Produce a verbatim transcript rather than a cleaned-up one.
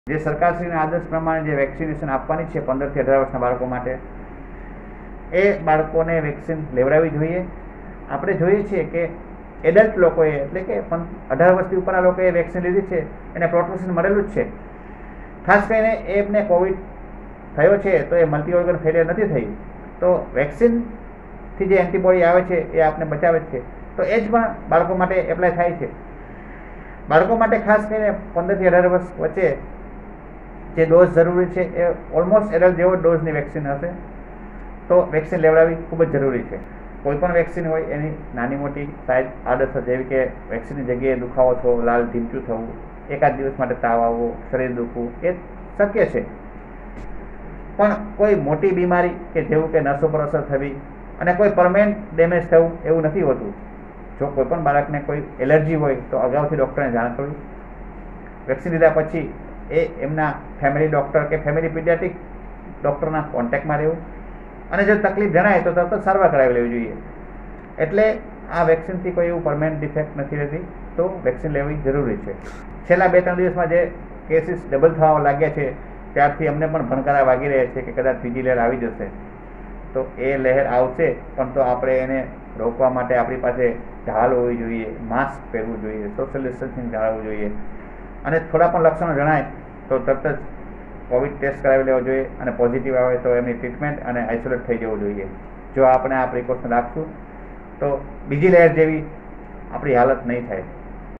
જે સરકારશ્રીના આદેશ પ્રમાણે જે વેક્સિનેશન આપવાની છે પંદરથી અઢાર વર્ષના બાળકો માટે, એ બાળકોને વેક્સિન લેવડાવવી જોઈએ. આપણે જોઈએ છીએ કે એડલ્ટ લોકોએ એટલે કે અઢાર વર્ષથી ઉપરના લોકોએ વેક્સિન લીધી છે એને પ્રોટેક્શન મળેલું જ છે. ખાસ કરીને એમને કોવિડ થયો છે તો એ મલ્ટી ઓર્ગન ફેલિયર નથી થઈ, તો વેક્સિનથી જે એન્ટીબોડી આવે છે એ આપને બચાવે જ છે. તો એ જ પણ બાળકો માટે એપ્લાય થાય છે. બાળકો માટે ખાસ કરીને પંદરથી અઢાર વર્ષ વચ્ચે જે ડોઝ જરૂરી છે એ ઓલમોસ્ટ એડલ્ટ જેવો ડોઝની વેક્સિન હશે, તો વેક્સિન લેવડાવવી ખૂબ જ જરૂરી છે. કોઈ પણ વેક્સિન હોય એની નાની મોટી સાઈડ આડઅસર જેવી કે વેક્સિનની જગ્યાએ દુખાવો થવો, લાલ ઢીંચું થવું, એકાદ દિવસ માટે તાવ આવવો, શરીર દુખવું એ શક્ય છે. પણ કોઈ મોટી બીમારી કે જેવું કે નસો પર અસર થવી અને કોઈ પરમેનન્ટ ડેમેજ થવું એવું નથી હોતું. જો કોઈ પણ બાળકને કોઈ એલર્જી હોય તો અગાઉથી ડૉક્ટરને જાણ કરવી. વેક્સિન લીધા પછી એ એમના ફેમિલી ડૉક્ટર કે ફેમિલી પીડિયાટ્રિક ડૉક્ટરના કોન્ટેક્ટમાં રહેવું અને જો તકલીફ જણાય તો તરત જ સારવાર કરાવી લેવી જોઈએ. એટલે આ વેક્સિનથી કોઈ એવું પરમેનન્ટ ડિફેક્ટ નથી રહેતી, તો વેક્સિન લેવી જરૂરી છે. છેલ્લા બે ત્રણ દિવસમાં જે કેસીસ ડબલ થવા લાગ્યા છે ત્યારથી અમને પણ ભણકારા વાગી રહ્યા છે કે કદાચ બીજી લહેર આવી જશે. તો એ લહેર આવશે પણ તો આપણે એને રોકવા માટે આપણી પાસે ઢાલ હોવી જોઈએ, માસ્ક પહેરવું જોઈએ, સોશિયલ ડિસ્ટન્સિંગ જાળવવું જોઈએ અને થોડા પણ લક્ષણો જણાય તો તરત જ કોવિડ ટેસ્ટ કરાવી લેવો જોઈએ અને પોઝિટિવ આવે તો એમની ટ્રીટમેન્ટ અને આઇસોલેટ થઈ જવું જોઈએ. જો આપણે આ પ્રિકોશન રાખશું તો બીજી લહેર જેવી આપણી હાલત નહીં થાય.